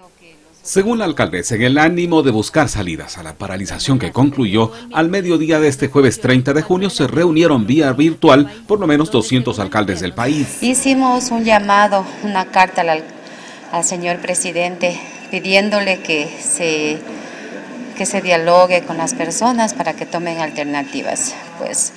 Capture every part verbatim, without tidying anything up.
Según la alcaldesa, en el ánimo de buscar salidas a la paralización que concluyó, al mediodía de este jueves treinta de junio se reunieron vía virtual por lo menos doscientos alcaldes del país. Hicimos un llamado, una carta al, al señor presidente pidiéndole que se, que se dialogue con las personas para que tomen alternativas. Pues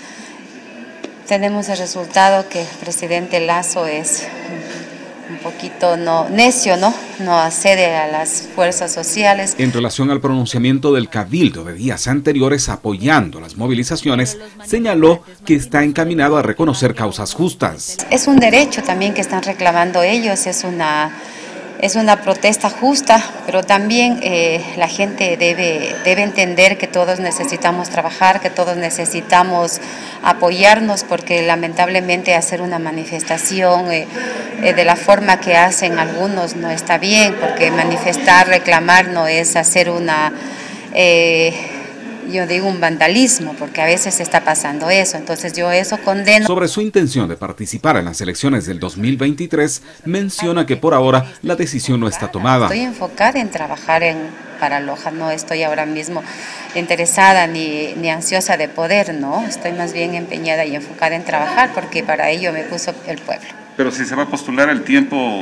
tenemos el resultado que el presidente Lasso es un poquito no necio, ¿no? No accede a las fuerzas sociales. En relación al pronunciamiento del Cabildo de días anteriores apoyando las movilizaciones, señaló que está encaminado a reconocer causas justas. Es un derecho también que están reclamando ellos, es una, es una protesta justa, pero también eh, la gente debe, debe entender que todos necesitamos trabajar, que todos necesitamos apoyarnos, porque lamentablemente hacer una manifestación eh, eh, de la forma que hacen algunos no está bien, porque manifestar, reclamar no es hacer una, eh, yo digo un vandalismo, porque a veces está pasando eso, entonces yo eso condeno. Sobre su intención de participar en las elecciones del dos mil veintitrés, menciona que por ahora la decisión no está tomada. Estoy enfocada en trabajar en para Loja, no estoy ahora mismo interesada ni, ni ansiosa de poder, no, estoy más bien empeñada y enfocada en trabajar porque para ello me puso el pueblo. Pero si se va a postular, el tiempo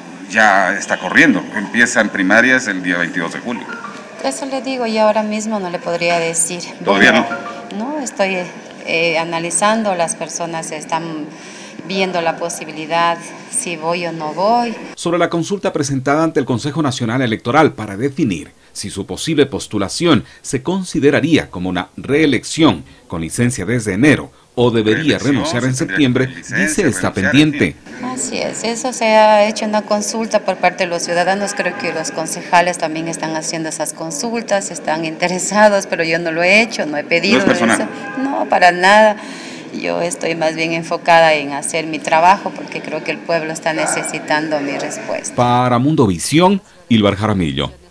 ya está corriendo, empiezan primarias el día veintidós de julio. Eso le digo, y ahora mismo no le podría decir. ¿Todavía bueno, no? No, estoy eh, analizando, las personas están viendo la posibilidad si voy o no voy. Sobre la consulta presentada ante el Consejo Nacional Electoral para definir si su posible postulación se consideraría como una reelección con licencia desde enero o debería renunciar en septiembre, dice está pendiente. Así es, eso se ha hecho una consulta por parte de los ciudadanos, creo que los concejales también están haciendo esas consultas, están interesados, pero yo no lo he hecho, no he pedido. ¿No es personal? eso. No, para nada. Yo estoy más bien enfocada en hacer mi trabajo porque creo que el pueblo está necesitando mi respuesta. Para Mundo Visión, Ilvar Jaramillo.